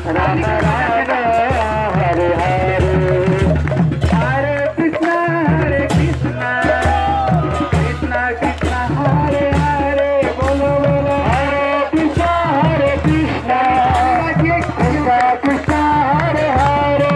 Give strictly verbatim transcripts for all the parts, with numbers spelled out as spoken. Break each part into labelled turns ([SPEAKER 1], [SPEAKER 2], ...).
[SPEAKER 1] राम राम हरे हरे हरे कृष्णा हरे कृष्णा कृष्णा कृष्णा हरे हरे बोलो बोलो हरे कृष्णा हरे कृष्णा कृष्णा कृष्णा हरे हरे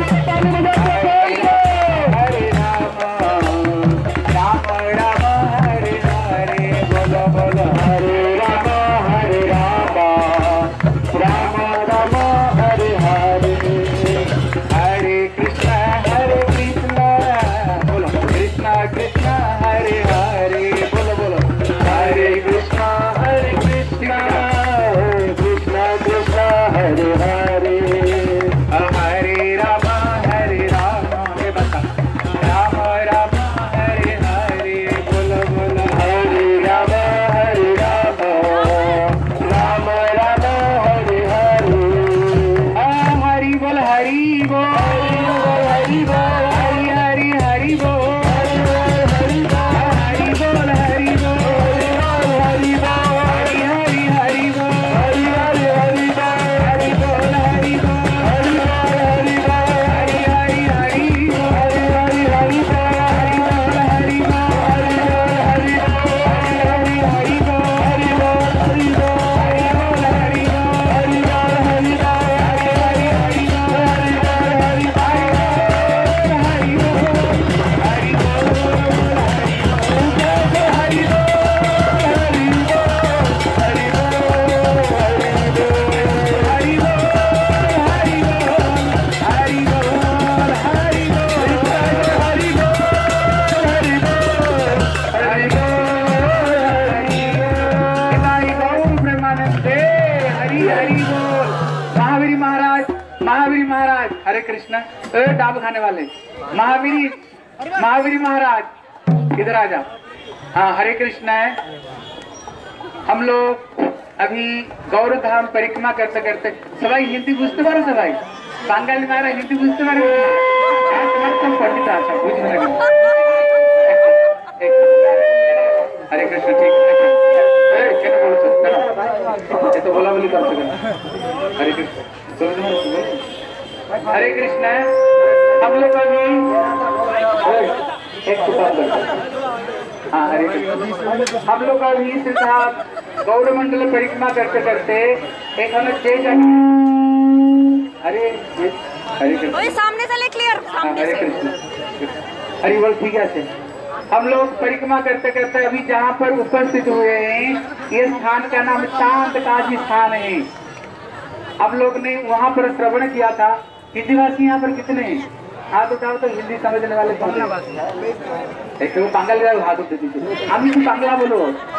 [SPEAKER 1] हरे राम राम राम हरे हरे बोलो बोलो हरे राम हरे राम राम राम हरे हरे हरे कृष्णा हरे कृष्णा बोलो कृष्णा कृष्णा हरे हरे बोलो बोलो हरे कृष्णा हरे कृष्णा कृष्णा कृष्णा हरे हरे हरे राम हरे राम ये बता राम राम हरे हरे बोलो बोलो हरे राम हरे राम राम राम हरे हरे हरि बोल हरि बोल हरि बोल हरि हरि हरि बोल हरि बोल हरि बोल हरि बोल हरि हरि हरि बोल हरि हरि हरि बोल हरि बोल हरि बोल हरि हरि हरि हरि बोल हरि हरि हरि बोल हरि बोल हरि बोल हरि हरि हरि हरि बोल हरि बोल हरि बोल हरि बोल हरि बोल हरि बोल हरि बोल हरि हरि हरि बोल हरि बोल हरि बोल हरि बोल हरि बोल हरि बोल महावीर महाराज महावीर महाराज हरे कृष्ण ए डाब खाने वाले महावीर महावीर महाराज इधर आ जा। हाँ हरे कृष्ण है। हम लोग अभी गौर धाम परिक्रमा करते करते सबाई हिंदी बुझते पारो सबाई बांगाली महाराज हिंदी बुझते पारो तुम पंडित आशा बुझने लगे। हरे कृष्ण ठीक है क्या बोल सकते ये तो बोला बोली कर सकते। हरे कृष्ण हरे कृष्ण हम लोग अभी एक हाँ हरे कृष्ण हम लोग अभी सिद्धार्थ गौड़ मंडल परिक्रमा करते करते एक हमें स्टेज अरे हरे कृष्ण
[SPEAKER 2] सामने से ले क्लियर
[SPEAKER 1] हरे कृष्ण हरि बोल ठीक है। हम लोग परिक्रमा करते करते अभी जहाँ पर उपस्थित हुए हैं ये स्थान का नाम शांत काजी स्थान है। आप लोग ने वहाँ पर श्रवण किया था। हिंदी भाषी यहाँ पर कितने हैं हाथ उठाओ तो हिंदी समझने वाले एक तो बांग्ला हाथ उठे दीजिए हम भी बांग्ला बोलो।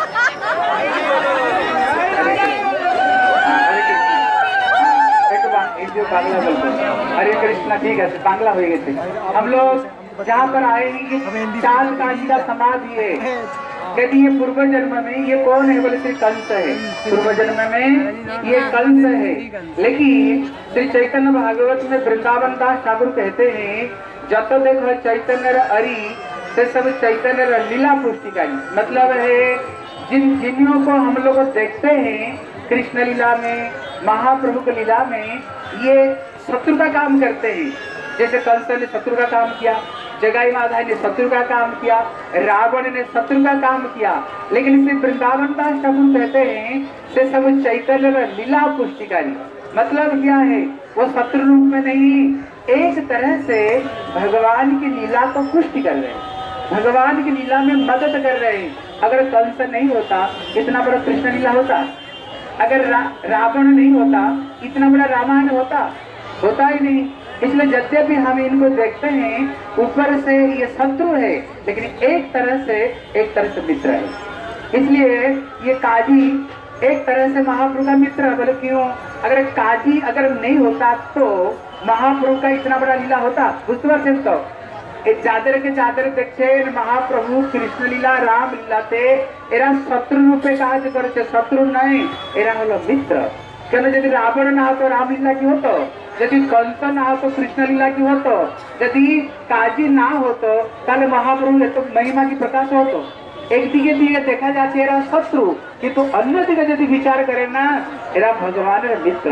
[SPEAKER 1] हरे कृष्णा ठीक है बांग्ला हो गए थे। हम लोग जहाँ पर आए हैं चाल काजी का समाधि है। कहती ये पूर्व जन्म में ये कौन है बोले श्री कंस है। पूर्व जन्म में ये कंस है। लेकिन श्री चैतन्य भागवत में वृंदावन दास ठाकुर कहते हैं जब तो देखो चैतन्य अरि से सब चैतन्य लीला पुष्टिकारी मतलब है जिन जिन्हों को हम लोग देखते हैं कृष्ण लीला में महाप्रभु की लीला में ये शत्रु का काम करते हैं। जैसे कंस ने शत्रु का काम किया जगाई माधा ने शत्रु का काम किया रावण ने शत्रु का काम किया। लेकिन श्री वृंदावन दास ठाकुर कहते हैं से सब चैतन्य लीला पुष्टिकारी मतलब क्या है वो शत्रु रूप में नहीं एक तरह से भगवान की लीला को पुष्टि कर रहे हैं भगवान की लीला में मदद कर रहे हैं। अगर कंस नहीं होता इतना बड़ा कृष्ण लीला होता अगर रा, रावण नहीं होता इतना बड़ा रामायण होता होता ही नहीं। इसलिए यद्यपि हम इनको देखते हैं ऊपर से ये शत्रु है लेकिन एक तरह से एक तरह से मित्र है। इसलिए ये काजी एक तरह से महाप्रभु का मित्र है। बोले क्यों अगर काजी अगर नहीं होता तो महाप्रभु का इतना बड़ा लीला होता बुझते पारছেন तो যাদের के যাদের দেখছেন महाप्रभु कृष्ण लीला राम लीलाते এরা শত্রু রূপে কাজ করেছে শত্রু নয় এরা হলো মিত্র। কেন যদি রাবণ না হতো রামলীলা কি হতো यदि कंस ना हो तो कृष्ण लीला की हो तो यदि काजी ना हो तो ताले महाप्रभु तो महिमा की प्रकाश हो तो एक दिखे दिखे देखा जाते शत्रु किंतु अन्य दिखे यदि विचार करे ना एरा भगवान मित्र।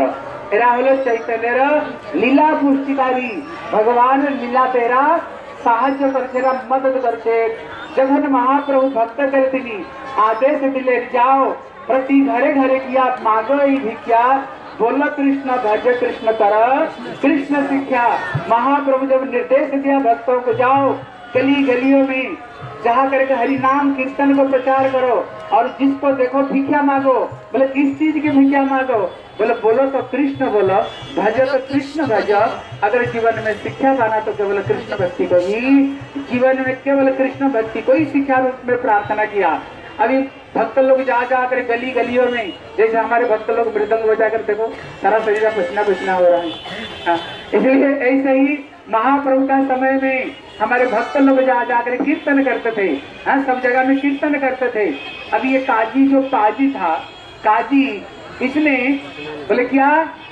[SPEAKER 1] एरा हलो चैतन्यर लीला पुष्टिकारी भगवान लीला तेरा साहाय्य करछे मदद करछे जगन महाप्रभु भक्त करती आदेश दिले जाओ प्रति घरे घरे किया मांगो ही भिक्षा बोलो कृष्ण भज कृष्ण कर कृष्ण शिक्षा। महाप्रभु जब निर्देश दिया भक्तों को जाओ गली गलियों में जहाँ करके हरि नाम कीर्तन को प्रचार करो और जिसको देखो भिक्षा मांगो। बोले किस चीज की भिक्षा मांगो? बोले बोलो तो कृष्ण बोलो, भजो तो कृष्ण भजो। अगर जीवन में शिक्षा पाना तो केवल कृष्ण भक्ति को ही, जीवन में केवल कृष्ण भक्ति को ही शिक्षा रूप में प्रार्थना किया। अभी भक्त लोग जा जा कर गली गलियों में, जैसे हमारे भक्त लोग मृदंग बजा कर देखो सारा शरीर पसीना पसीना हो रहा है। इसलिए ऐसे ही महाप्रभु का समय में हमारे भक्त लोग जा जाकर कीर्तन करते थे। हाँ, सब जगह में कीर्तन करते थे। अभी ये काजी जो पाजी था, काजी इसने बोले क्या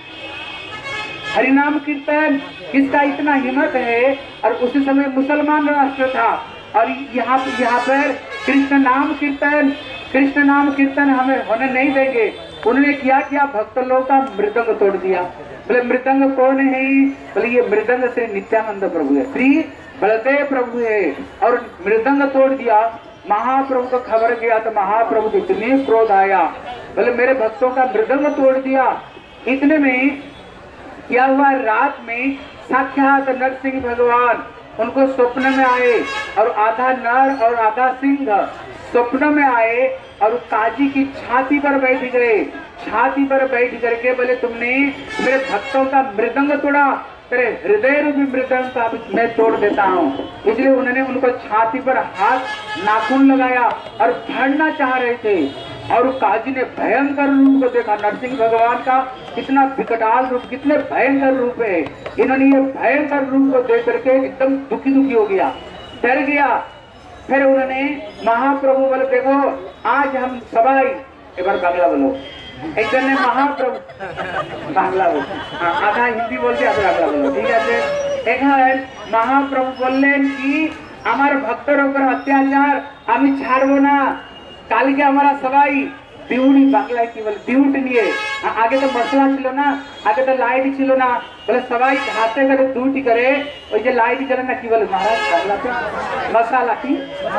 [SPEAKER 1] हरिनाम कीर्तन किसका इतना हिम्मत है? और उसी समय मुसलमान राष्ट्र था और यहाँ यहाँ पर कृष्ण नाम कीर्तन कृष्ण नाम कीर्तन हमें होने नहीं देंगे। उन्होंने क्या किया? भक्त लोगों का मृदंग तोड़ दिया। बोले मृदंग कौन है? बोले ये मृदंग श्री नित्यानंद प्रभु है, श्री बलदेव प्रभु है। और मृदंग तोड़ दिया। महाप्रभु को खबर गया तो महाप्रभु को इतने क्रोध आया। बोले मेरे भक्तों का मृदंग तोड़ दिया। इतने में क्या हुआ? रात में साक्षात नरसिंह भगवान उनको स्वप्न में आए और आधा नर और आधा सिंह स्वप्न में आए और काजी की छाती पर बैठ गए। छाती पर बैठ करके बोले तुमने मेरे भक्तों का मृदंग तोड़ा, तेरे हृदय रूपी मृदंग का मैं तोड़ देता हूँ। इसलिए उन्होंने उनको छाती पर हाथ नाखून लगाया और फाड़ना चाह रहे थे। और काजी ने भयंकर रूप को देखा, नरसिंह भगवान का कितना विकटाल रूप, कितने भयंकर रूप है। इन्होंने ये भयंकर रूप को देख करके एकदम दुखी दुखी हो गया, डर गया। फिर उन्होंने महाप्रभु बोले देखो आज हम सबाई, एक बार बांग्ला बोलो, एक जन ने महाप्रभु बांग्ला बोलो, हाँ आधा हिंदी बोलते आधा बांग्ला बोलो, ठीक है। एक महाप्रभु बोलें कि আমার ভক্তের উপর অত্যাচার আমি ছাড়বো না। কালকে আমরা সবাই ডিউটি, বাংলায় কি বলে ডিউটি নিয়ে, আগে তো মশলা ছিল না, আগে তো লাইট ছিল না, বলে সবাই হাতে করে ডিউটি করে ওই যে লাইট জ্বলে না, কি বলে মহারাজ বাংলাতে মশালা, কি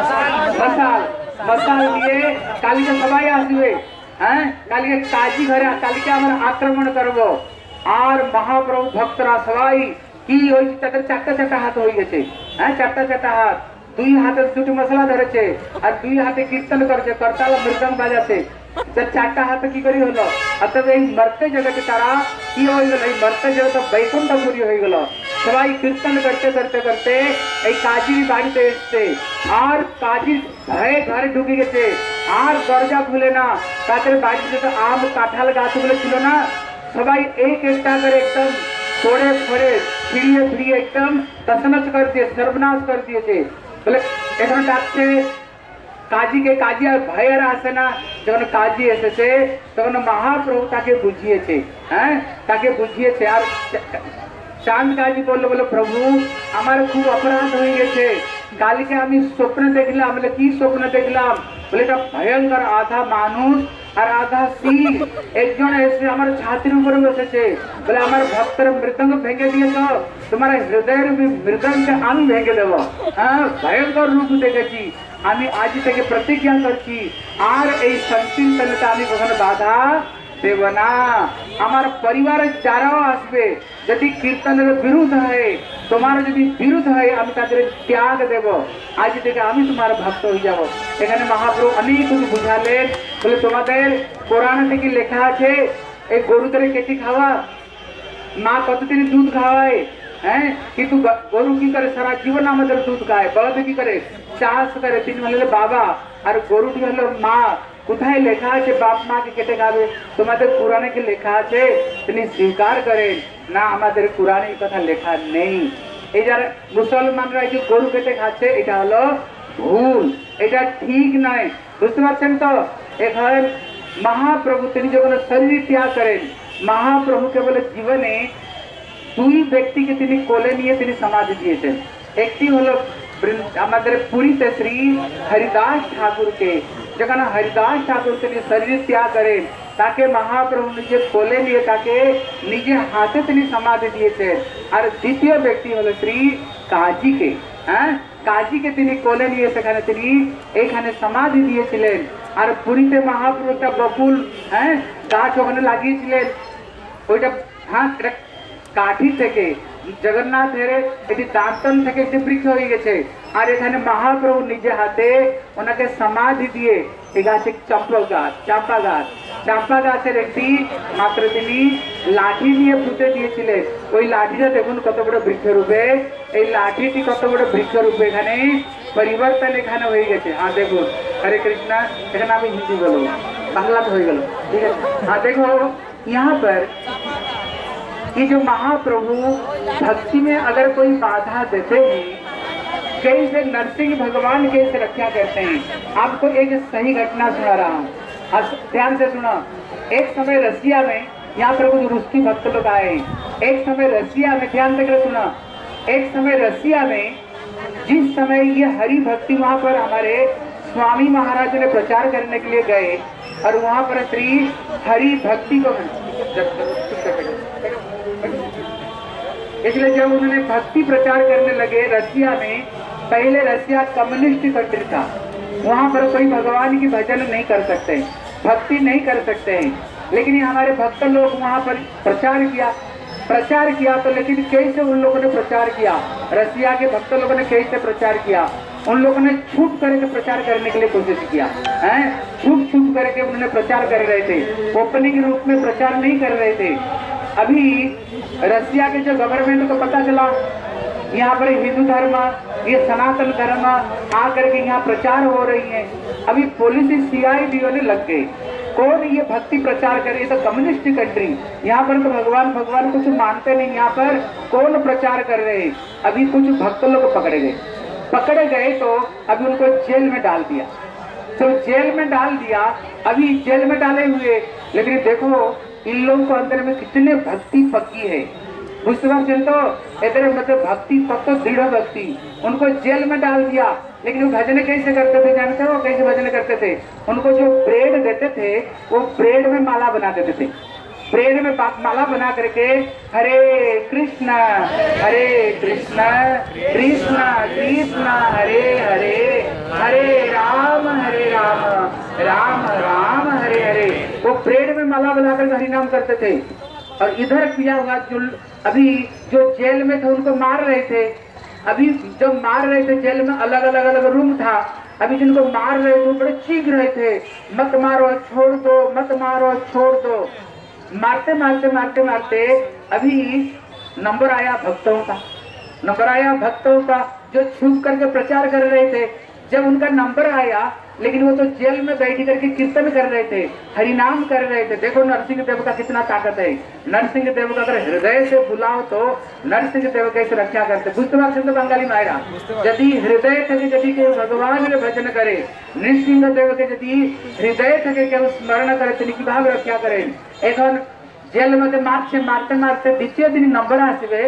[SPEAKER 1] মশাল, মশাল দিয়ে কালকে সবাই আসবে। হ্যাঁ কালকে কাজী ঘরে কালকে আমরা আক্রমণ করব। আর মহাপ্রভু ভক্তরা সবাই কি ওই তাদের চারটা চারটা হাত হয়ে গেছে। হ্যাঁ চারটা চারটা হাত, দুই হাতে দুটি মশলা ধরেছে আর দুই হাতে কীর্তন করছে, করতাল মৃদঙ্গ বাজাচ্ছে। চারটা হাতে কি করি হলো? অর্থাৎ এই মর্তে জগতে তারা কি হয়ে গেল? এই মর্তে জগৎ বৈকুণ্ঠপুরী হয়ে গেল। সবাই কীর্তন করতে করতে করতে এই কাজীর বাড়িতে এসছে আর কাজীর ভয়ে ঘরে ঢুকে গেছে আর দরজা খুলে না। তাদের বাড়িতে তো আম কাঁঠাল গাছগুলো ছিল না, সবাই एक একটা করে একদম तोड़े फोड़े फिरिए फिरिए एकदम तसनस कर दिए, सर्वनाश कर दिए थे। बोले এখন ডাকছে কাজীকে, কাজী আর ভয়ের আসে না। যখন কাজী এসেছে তখন মহাপ্রভু তাকে বুঝিয়েছে, হ্যাঁ তাকে বুঝিয়েছে। আর চাঁদ কাজী বললো বলে প্রভু আমার খুব অপরাধ হয়ে গেছে, কালকে আমি স্বপ্ন দেখলাম। বলে কি স্বপ্ন দেখলাম? বলে এটা ভয়ঙ্কর আধা মানুষ আর আধা সিং একজন এসে আমার ছাতির উপরে বসেছে। বলে আমার ভক্তের মৃদঙ্গ ভেঙে দিয়েছ, তোমার হৃদয়ের মৃদঙ্গকে আমি ভেঙে দেব। হ্যাঁ ভয়ঙ্কর রূপ দেখেছি। আমি আজ থেকে প্রতিজ্ঞা করছি আর এই সংকীর্তনটা আমি কখনো বাধা দেব না। আমার পরিবারের যারাও আসবে যদি কীর্তনের বিরুদ্ধ হয়, তোমার যদি বিরুদ্ধ হয়, আমি তাদের ত্যাগ দেব। আজ থেকে আমি তোমার ভক্ত হয়ে যাব। এখানে মহাপ্রভু অনেক কিছু বুঝালেন। বলে তোমাদের কোরআন থেকে লেখা আছে এই গরুদের কেটে খাওয়া, মা কতদিন দুধ খাওয়ায়, হ্যাঁ কিন্তু গরু কি করে সারা জীবন আমাদের দুধ খায়। বলদ কি করে চাষ করে, তিনি হলো বাবা আর গরুটি হলো মা। কোথায় লেখা আছে বাপ মাকে কেটে খাবে? তোমাদের কোরআনে কি লেখা আছে? তিনি স্বীকার করেন না আমাদের কোরআনে এই কথা লেখা নেই। এই যারা মুসলমানরা এই যে গরু কেটে খাচ্ছে এটা হলো ভুল, এটা ঠিক নয়। বুঝতে পারছেন তো? এখন মহাপ্রভু তিনি যখন শরীর ত্যাগ করেন, মহাপ্রভুকে বলে জীবনে দুই ব্যক্তিকে তিনি কোলে নিয়ে তিনি সমাধি দিয়েছেন। একটি হলো আমাদের পুরীতে শ্রী হরিদাস ঠাকুরকে, যখন হরিদাস ঠাকুর তিনি শরীর ত্যাগ করেন ताके महाप्रभु निजे कोले लिए ताके निजे हाथे তিনি সমাধি দিয়েছেন। আর দ্বিতীয় ব্যক্তি হলো শ্রী কাজীকে, হ্যাঁ কাজীকে তিনি কোলে নিয়ে সেখানে তিনি এইখানে সমাধি দিয়েছিলেন। আর পুরীতে মহাপ্রভু একটা বকুল হ্যাঁ গাছ ওখানে লাগিয়েছিলেন, ওইটা হ্যাঁ এটা কাঠি থেকে জগন্নাথ হেরে এটি দাঁতন থেকে একটি বৃক্ষ হয়ে গেছে। আর এখানে মহাপ্রভু নিজে হাতে ওনাকে সমাধি দিয়ে এই গাছে চম্পা গাছ চাম্পা গাছ চাম্পা গাছের একটি মাত্র তিনি লাঠি নিয়ে পুঁতে দিয়েছিলেন। ওই লাঠিটা দেখুন কত বড় বৃক্ষরূপে, এই লাঠিটি কত বড় বৃক্ষরূপে এখানে পরিবর্তন এখানে হয়ে গেছে। হ্যাঁ দেখুন হরে কৃষ্ণা, এখানে আমি হিন্দি বলবো, বাংলা তো হয়ে গেল, ঠিক আছে। হ্যাঁ देखो यहाँ पर ये जो महाप्रभु भक्ति में अगर कोई बाधा देते हैं, कैसे नरसिंह भगवान कैसे रक्षा करते हैं। आपको एक सही घटना सुना रहा हूँ, ध्यान से सुना। एक समय रसिया में यहाँ पर कुछ रूसी भक्त लोग आए, एक समय रसिया में ध्यान से सुना, एक समय रसिया में जिस समय ये हरि भक्ति वहाँ पर हमारे स्वामी महाराज ने प्रचार करने के लिए गए और वहाँ पर श्री हरि भक्ति को इसलिए जब उन्होंने भक्ति प्रचार करने लगे रसिया में, पहले रसिया कम्युनिस्ट कंट्री था, वहाँ पर कोई भगवान की भजन नहीं कर सकते, भक्ति नहीं कर सकते हैं। लेकिन हमारे भक्त लोग वहाँ पर प्रचार किया प्रचार किया तो लेकिन कैसे उन लोगों ने प्रचार किया, रसिया के भक्त लोगों ने कैसे प्रचार किया, उन लोगों ने छूट करके प्रचार करने के लिए कोशिश किया है, छूट छूट करके उन्होंने प्रचार कर रहे थे, ओपनिंग रूप में प्रचार नहीं कर रहे थे। अभी रसिया के जो गवर्नमेंट को पता चला यहाँ पर हिंदू धर्म ये सनातन धर्म आकर के यहाँ प्रचार हो रही है, अभी पुलिस सीआईडी ने लग गए, कौन ये भक्ति प्रचार करे, तो कम्युनिस्ट कंट्री, यहाँ पर तो भगवान भगवान कुछ मानते नहीं, यहाँ पर कौन प्रचार कर रहे हैं। अभी कुछ भक्त लोग पकड़े गए पकड़े गए तो अभी उनको जेल में डाल दिया, तो जेल में डाल दिया, अभी जेल में डाले हुए, लेकिन देखो इन लोगों को अंदर में कितने भक्ति पक्की है, बुझते तो इधर मतलब भक्ति पक्को दृढ़ भक्ति, उनको जेल में डाल दिया। लेकिन वो भजन कैसे करते थे जानते हो, कैसे भजन करते थे, उनको जो ब्रेड देते थे वो ब्रेड में माला बना देते थे, ब्रेड में माला बना करके हरे कृष्णा हरे कृष्णा कृष्णा कृष्णा हरे हरे हरे राम हरे राम राम राम हरे हरे, वो ब्रेड में माला बनाकर हरि नाम करते थे। और इधर किया हुआ जो अभी जो जेल में थे उनको मार रहे थे, अभी जब मार रहे थे जेल में अलग अलग अलग रूम था, अभी जिनको मार रहे थे बड़े चीख रहे थे मत मारो छोड़ दो मत मारो छोड़ दो, मारते मारते मारते मारते अभी नंबर आया भक्तों का, नंबर आया भक्तों का जो छुप करके प्रचार कर रहे थे। जब उनका नंबर आया लेकिन वो तो जेल में बैठ करके कीर्तन कर रहे थे, हरिनाम कर रहे थे। देखो नरसिंह देव का कितना ताकत है, नरसिंह देव का अगर हृदय से बुलाओ तो नरसिंह देव कैसे रक्षा करते। बुझते तो बंगाली मायरा यदि हृदय थे यदि के भगवान के भजन करे, नृसिंह देव के यदि हृदय थे के स्मरण करे तो किभाবে रक्षा करें। এখন जेल में मारते मारते मारते द्वितीय दिन नंबर आसबे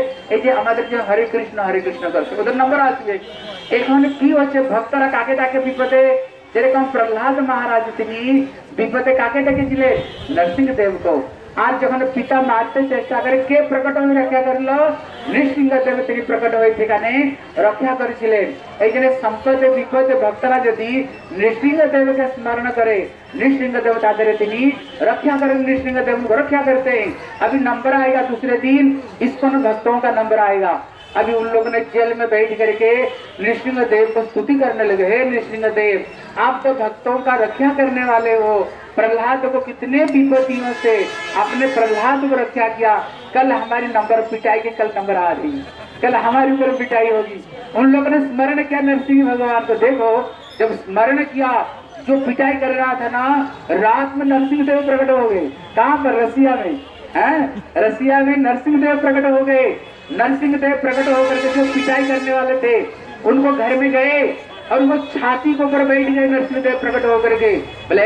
[SPEAKER 1] जो हरे कृष्ण हरे कृष्ण करते ओদের नंबर आसबे। এখন কি হচ্ছে ভক্তরা কাকে ডাকে বিপদে, যেরকম प्रहलाद महाराज তিনি বিপদে কাকে ডেকেছিলেন नरसिंह देव को। आज যখন পিতা মারতে চেষ্টা করে কে প্রকট হয়ে রক্ষা করলো, নৃসিংহ দেব তিনি প্রকট হয়ে সেখানে রক্ষা করেছিলেন। এই জন্য संपदे विपदे भक्तरा यदि नृसिंह देव के स्मरण करे नृसिंह देव ताদের তিনি रक्षा करें, नृसिंह देव को रक्षा करते हैं। अभी नंबर आएगा दूसरे दिन इस्कॉन भक्तों का नंबर आएगा। अभी उन लोगों ने जेल में बैठ करके नृसिंह देव को स्तुति करने लगे, हे नृसिंह देव आप तो भक्तों का रक्षा करने वाले हो, प्रहलाद को कितने विपत्तियों से आपने प्रहलाद को रक्षा किया, कल हमारी नंबर पिटाई के कल नंबर आ रही, कल हमारे ऊपर पिटाई होगी। उन लोगों ने स्मरण किया नरसिंह भगवान को। देखो जब स्मरण किया जो पिटाई कर रहा था ना, रात में नरसिंह देव प्रकट हो गए। कहाँ पर? रसिया में है, रसिया में नरसिंह देव प्रकट हो गए। नरसिंह देव प्रकट होकर के जो पिटाई करने वाले थे उनको घर में गए और उनको छाती के ऊपर बैठ गए। नरसिंह देव प्रकट होकर के बोले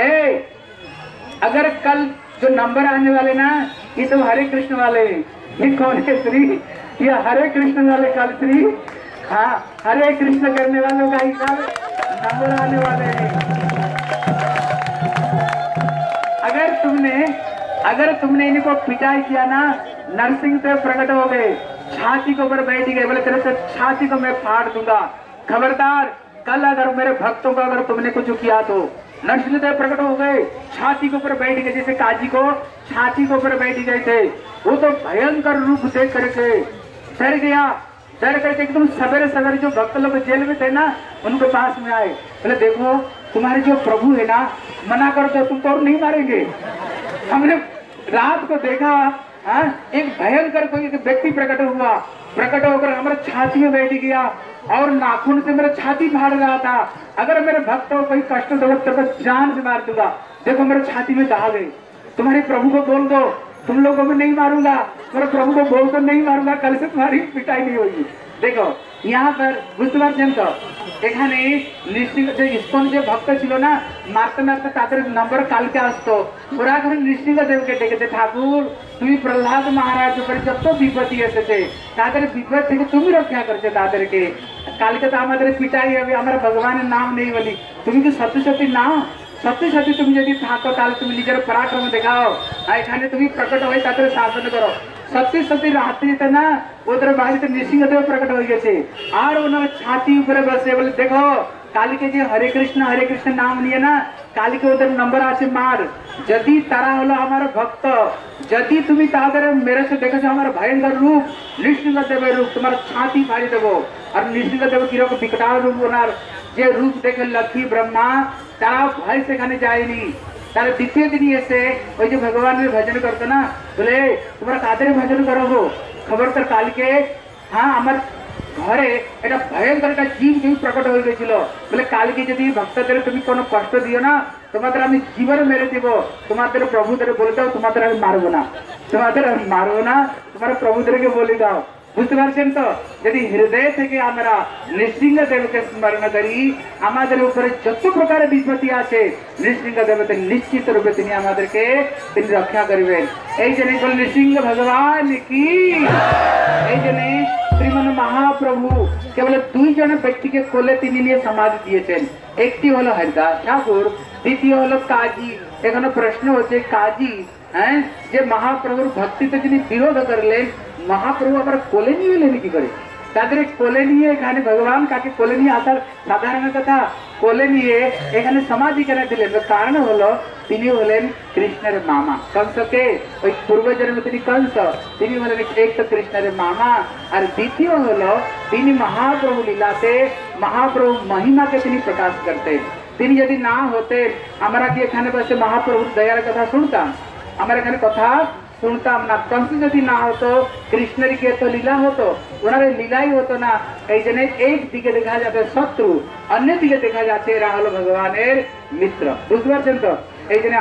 [SPEAKER 1] अगर कल जो नंबर आने वाले ना ये तो हरे कृष्ण वाले, ये कौन है श्री, ये हरे कृष्ण वाले कल श्री, हाँ हरे कृष्ण करने वालों का ही कल नंबर आने वाले हैं। अगर तुमने में अगर तुमने इनको पिटाई किया ना, नरसिंह देव प्रकट हो गए, छाती के ऊपर बैठ गए, बोले तेरे से छाती को मैं फाड़ दूंगा, खबरदार कल अगर मेरे भक्तों को अगर तुमने कुछ किया तो। नरसिंह देव प्रकट हो गए, छाती के ऊपर बैठ गए, जैसे काजी को छाती के ऊपर बैठ गए थे। वो तो भयंकर रूप देख करके डर गया, डर करके एकदम सवेरे सवेरे जो भक्त लोग जेल में थे ना, उनके पास में आए, बोले देखो तुम्हारे जो प्रभु है ना, मना कर दो, तुम तो और नहीं मारेंगे। हमने रात को देखा, हाँ, एक भयंकर कोई व्यक्ति प्रकट हुआ, प्रकट होकर हमारे छाती में बैठ गया और नाखून से मेरा छाती फाड़ रहा था। अगर मेरे भक्त को कोई कष्ट दो तो जान से मार दूंगा, देखो मेरे छाती में दाग गए, तुम्हारे प्रभु को बोल दो तुम लोगों को नहीं मारूंगा, मेरे प्रभु को बोल कर नहीं मारूंगा, कल से तुम्हारी पिटाई नहीं होगी। देखो यहाँ पर बुझते पारছেন তো, এখানে নৃসিংহ যে ইসকন যে ভক্ত ছিল না, মারতে মারতে তাদের নম্বর কালকে আসতো, ওরা এখন নৃসিংহ দেবকে ডেকেছে, ঠাকুর তুমি প্রহ্লাদ মহারাজ উপরে যত বিপত্তি এসেছে তাদের বিপদ থেকে তুমি রক্ষা করছো তাদেরকে, কালকে তো আমাদের পিটাই হবে, আমরা ভগবানের নাম নেই বলি, তুমি কি সত্যি সত্যি নাও, সত্যি সত্যি তুমি যদি থাকো তাহলে তুমি নিজের পরাক্রম দেখাও, আর এখানে তুমি প্রকট হয়ে তাদের শাসন করো। সত্যি সত্যি রাত্রিতে না ওদের বাড়িতে নৃসিংহদেব প্রকট হয়ে গেছে, আর ওনার ছাতি উপরে বসে বলে দেখো কালকে যে হরে কৃষ্ণ হরে কৃষ্ণ নাম নিয়ে না, কালকে ওদের নম্বর আছে মার, যদি তারা হলো আমার ভক্ত, যদি তুমি তাদের মেরেছো দেখেছো আমার ভয়ঙ্কর রূপ নৃসিংহদেবের রূপ, তোমার ছাতি ফাড়ি দেবো। আর নৃসিংহদেব কিরকম বিকটাল রূপ, ওনার যে রূপ দেখে লক্ষ্মী ব্রহ্মা তারা ভয় সেখানে যায়নি। তার দ্বিতীয় দিনই এসে ওই যে ভগবানের ভজন করতো না, বলে তোমরা কাদের ভজন করবো, খবর তো কালকে হ্যাঁ আমার ঘরে এটা ভয়ঙ্কর একটা জীব জীব প্রকট হয়ে গেছিল, বলে কালকে যদি ভক্তদের তুমি কোনো কষ্ট দিও না তোমাদের আমি জীবন মেরে দিব, তোমাদের প্রভুদের বলে দাও তোমাদের আমি মারবো না, তোমাদের আমি মারবো না, তোমার প্রভুদেরকে বলে দাও। বুঝতে পারছেন তো, যদি হৃদয় থেকে আমরা নৃসিংহ দেবকে স্মরণ করি আমাদের উপরে যত প্রকারের বিপত্তি আছে নৃসিংহ দেবতা নিশ্চিত রূপে তিনি আমাদেরকে তিনি রক্ষা করবেন। এই জন্য বলে নৃসিংহ ভগবান কি, এই জন্য শ্রীমন মহাপ্রভু কেবল দুইজন ব্যক্তিকে কোলে তিনি নিয়ে সমাধি দিয়েছেন, একটি হলো হরিদাস ঠাকুর, দ্বিতীয় হলো কাজী। এখানে প্রশ্ন হচ্ছে কাজী হ্যাঁ যে মহাপ্রভুর ভক্তিতে তিনি বিরোধ করলেন, মহাপ্রভু আবার কোলে নিয়ে এলেন কি করে, তাদের কোলে নিয়ে এখানে ভগবান কাকে কোলে নিয়ে আসার সাধারণ কথা, কোলে নিয়ে এখানে সমাধি কেন দিলেন, কারণ হলো তিনি হলেন কৃষ্ণের মামা, কংসকে ওই পূর্বজন্মে তিনি কংস, তিনি হলেন এক তো কৃষ্ণের মামা, আর দ্বিতীয় হলো তিনি মহাপ্রভু লীলাতে মহাপ্রভু মহিমাকে তিনি প্রকাশ করতেন। তিনি যদি না হতেন আমরা কি এখানে বসে মহাপ্রভুর দয়ার কথা শুনতাম, আমরা এখানে কথা শুনতাম না। কংস যদি না হতো কৃষ্ণের কি এত লীলা হতো, ওনার লীলাই হতো না। এই জন্য একদিকে দেখা যাচ্ছে শত্রু, অন্যদিকে দেখা যাচ্ছে এরা হলো ভগবানের মিত্র। বুঝতে পারছেন তো, এই জন্য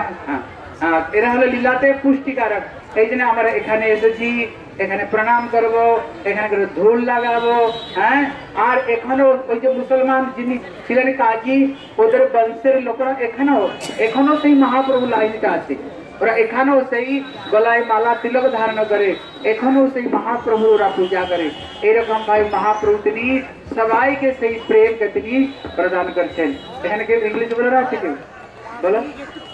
[SPEAKER 1] এরা হলো লীলাতে পুষ্টিকারক। এই জন্য আমরা এখানে এসেছি, এখানে প্রণাম করব, এখানে করে ধুল লাগাবো, হ্যাঁ। আর এখনো ওই যে মুসলমান যিনি ছিলেন কাজী, ওদের বংশের লোকরা এখানেও এখনো সেই মহাপ্রভু লাইনটা আছে, ওরা এখানেও সেই গলায় মালা তিলক ধারণ করে, এখনো সেই মহাপ্রভু ওরা পূজা করে। এরকম ভাই মহাপ্রভু তিনি সবাইকে সেই প্রেমকে তিনি প্রদান করছেন। এখানে কেউ ইংলিশ বলে আছে কেউ বলো।